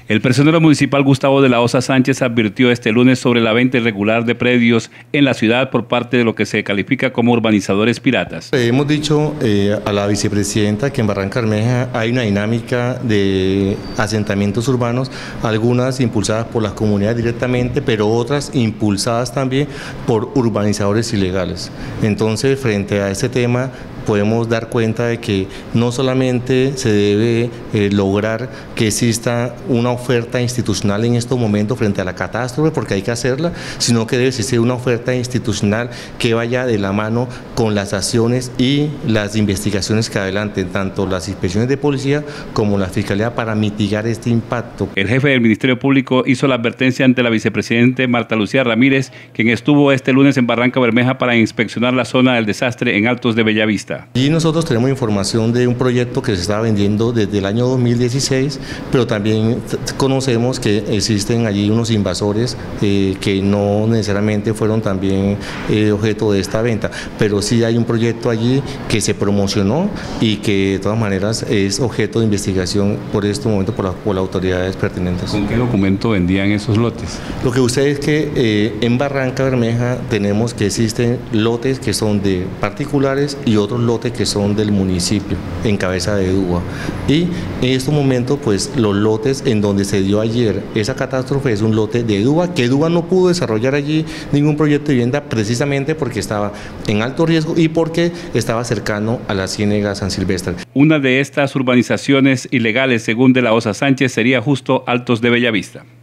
El personero municipal Gustavo de la Osa Sánchez advirtió este lunes sobre la venta irregular de predios en la ciudad por parte de lo que se califica como urbanizadores piratas. Hemos dicho a la vicepresidenta que en Barranca Bermeja hay una dinámica de asentamientos urbanos, algunas impulsadas por las comunidades directamente, pero otras impulsadas también por urbanizadores ilegales. Entonces, frente a este tema, podemos dar cuenta de que no solamente se debe lograr que exista una oferta institucional en estos momentos frente a la catástrofe, porque hay que hacerla, sino que debe existir una oferta institucional que vaya de la mano con las acciones y las investigaciones que adelanten, tanto las inspecciones de policía como la Fiscalía, para mitigar este impacto. El jefe del Ministerio Público hizo la advertencia ante la vicepresidenta Marta Lucía Ramírez, quien estuvo este lunes en Barranca Bermeja para inspeccionar la zona del desastre en Altos de Bellavista. Y nosotros tenemos información de un proyecto que se estaba vendiendo desde el año 2016, pero también conocemos que existen allí unos invasores que no necesariamente fueron también objeto de esta venta, pero sí hay un proyecto allí que se promocionó y que de todas maneras es objeto de investigación por este momento por las autoridades pertinentes. ¿Con qué documento vendían esos lotes? Lo que sucede es que en Barranca Bermeja tenemos que existen lotes que son de particulares y otros lotes que son del municipio en cabeza de DUA, y en estos momentos pues los lotes en donde se dio ayer esa catástrofe es un lote de DUA, que DUA no pudo desarrollar allí ningún proyecto de vivienda precisamente porque estaba en alto riesgo y porque estaba cercano a la Ciénega San Silvestre. Una de estas urbanizaciones ilegales, según de la Osa Sánchez, sería justo Altos de Bellavista.